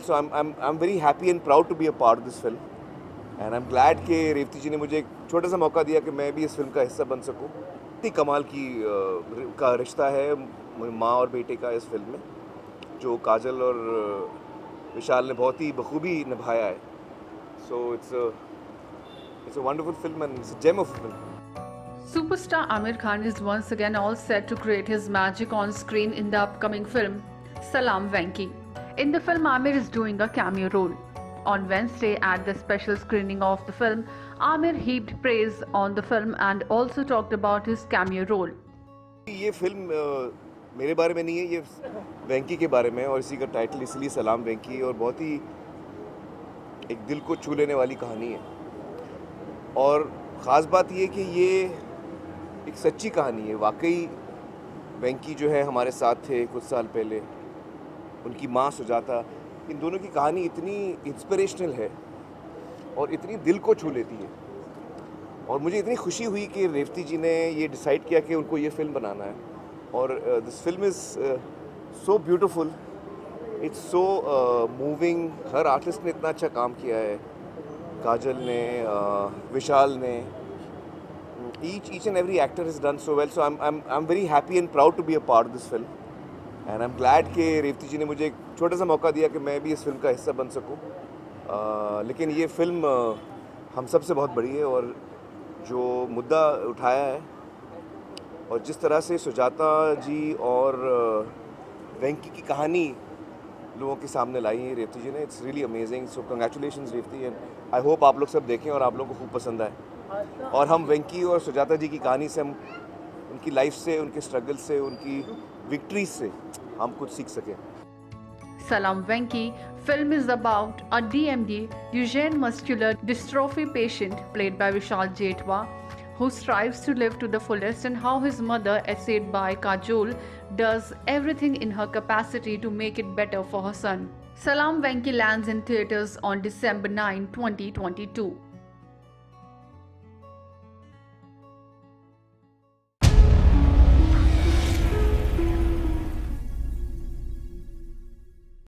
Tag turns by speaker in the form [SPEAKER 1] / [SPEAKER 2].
[SPEAKER 1] So I'm very happy and proud to be a part of this film. And I'm glad कि रेवती जी ने मुझे एक छोटा सा मौका दिया कि मैं भी इस फिल्म का हिस्सा बन सकूं। इतनी कमाल की का रिश्ता है माँ और बेटे का इस फिल्म में, जो काजल और विशाल ने बहुत ही बखूबी निभाया है. So it's a wonderful film and it's a gem of a film.
[SPEAKER 2] Superstar Aamir Khan is once again all set to create his magic on screen in the upcoming film Salaam Venki. In the film, Aamir is doing a cameo role. On Wednesday, at the special screening of the film, Aamir heaped praise on the film and also talked about his cameo role.
[SPEAKER 1] ये film मेरे बारे में नहीं है, ये वेंकी के बारे में, और इसी का टाइटल इसलिए सलाम वेंकी, और बहुत ही एक दिल को छू लेने वाली कहानी है. और ख़ास बात ये कि ये एक सच्ची कहानी है. वाकई वेंकी जो है हमारे साथ थे कुछ साल पहले, उनकी माँ सुजाता, इन दोनों की कहानी इतनी इंस्पिरेशनल है और इतनी दिल को छू लेती है. और मुझे इतनी खुशी हुई कि रेवती जी ने ये डिसाइड किया कि उनको ये फिल्म बनाना है. और this film is so beautiful, it's so moving. हर आर्टिस्ट ने इतना अच्छा काम किया है, काजल ने, विशाल ने, each and every actor has done so well. So I'm very happy and proud to be a part of this film. And I'm glad कि रेवती जी ने मुझे एक छोटा सा मौका दिया कि मैं भी इस फिल्म का हिस्सा बन सकूं. लेकिन ये फिल्म हम सब से बहुत बड़ी है, और जो मुद्दा उठाया है और जिस तरह से सुजाता जी और वेंकी की कहानी लोगों के सामने लाई है रेवती जी ने, it's really amazing. So congratulations Revathi, and I hope आप लोग सब देखें और आप लोगों को खूब पसंद आए. और हम वेंकी और सुजाता जी की कहानी से, हम उनकी लाइफ से, उनके स्ट्रगल से, उनकी विक्ट्री से हम कुछ सीख सकें.
[SPEAKER 2] Salaam Venki film is about a DMD, Duchenne muscular dystrophy patient played by Vishal Jetwa, who strives to live to the fullest, and how his mother, essayed by Kajol, does everything in her capacity to make it better for her son. Salaam Venki lands in theaters on December 9, 2022.